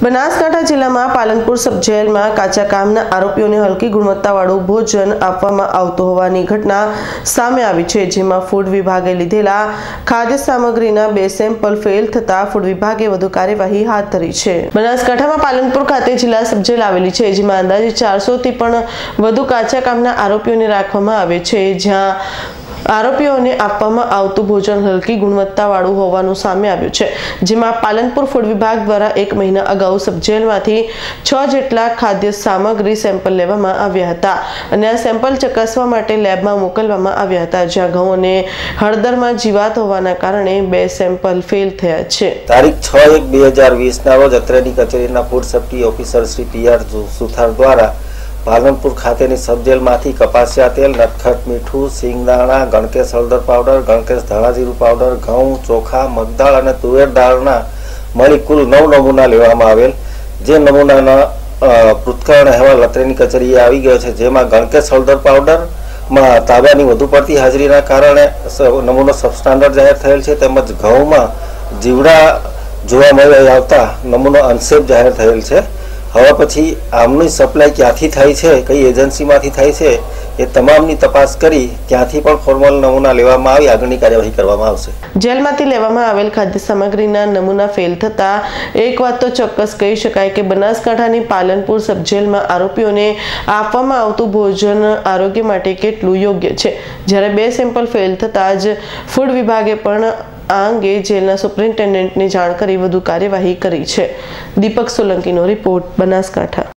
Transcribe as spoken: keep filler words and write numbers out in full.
બનાસકાંઠા જિલ્લામાં પાલનપુર સબ જેલમાં કાચા કામના આરોપીઓને હલકી ગુણવત્તાવાળું ભોજન આપવામાં આવતું હોવાની ઘટના સામે આવી છે, જેમાં ફૂડ વિભાગે લીધેલા ખાદ્ય સામગ્રીના બે સેમ્પલ ફેલ થતા ફૂડ વિભાગે વધુ કાર્યવાહી હાથ ધરી છે। બનાસકાંઠામાં પાલનપુર ખાતે જિલ્લા સબ જેલ આવેલી છે, જેમાં અંદાજે ચારસો થી પણ વધુ કાચા કામના આરોપીઓને રાખવામાં આવે છે, જ્યાં આરોપીઓને આપવામાં આવતું ભોજન હલકી ગુણવત્તાવાળું હોવાનું સામે આવ્યું છે, જેમાં પાલનપુર ફૂડ વિભાગ દ્વારા એક મહિના અગાઉ સબ જેલમાંથી છ જેટલા ખાદ્ય સામગ્રી સેમ્પલ લેવામાં આવ્યા હતા અને આ સેમ્પલ ચકાસવા માટે લેબમાં મોકલવામાં આવ્યા હતા, જ્યાં ઘઉં અને હળદરમાં જીવાત હોવાના કારણે બે સેમ્પલ ફેલ થયા છે। તારીખ છ એક બે હજાર વીસ ના રોજ અત્રેની કચેરીના food safety officer Shri P R Suthar દ્વારા પાલનપુર ખાતેની સબ જેલમાંથી કપાસિયા તેલ, નટખટ મીઠું, સિંગદાણા, ગણકેશ હળદર પાવડર, ગણકેશ ધાણા જીરું પાવડર, ઘઉં, ચોખા, મગદાળ અને તુવેર દાળના મળી કુલ નવ નમૂના લેવામાં આવેલ, જે નમૂનાના પૃથ્થકરણ અહેવાલ અત્રેની કચેરીએ આવી ગયો છે, જેમાં ગણકેશ હળદર પાવડરમાં તાંબાની વધુ પડતી હાજરીના કારણે નમૂનો સબસ્ટાન્ડર્ડ જાહેર થયેલ છે, તેમજ ઘઉંમાં જીવડા જોવા મળી આવતા નમૂનો અનસેફ જાહેર થયેલ છે। હવે પછી આમની સપ્લાય ક્યાંથી થાય છે, કઈ એજન્સીમાંથી થાય છે, એ તમામની તપાસ કરી ક્યાંથી પણ ફોર્મલ નમૂના લેવામાં આવી આગળની કાર્યવાહી કરવામાં આવશે। જેલમાંથી લેવામાં આવેલ ખાદ્ય સામગ્રીના નમૂના ફેલ થતા એક વાત તો ચોક્કસ કહી શકાય કે બનાસકાંઠાની પાલનપુર સબ જેલમાં આરોપીઓને આપવામાં આવતું ભોજન આરોગ્ય માટે કેટલું યોગ્ય છે, જ્યારે બે સેમ્પલ ફેલ થતા જ ફૂડ વિભાગે પણ આ અંગે જેલના સુપ્રિન્ટેન્ડન્ટને જાણ કરી વધુ કાર્યવાહી કરી છે। દીપક સોલંકીનો રિપોર્ટ, બનાસકાંઠા।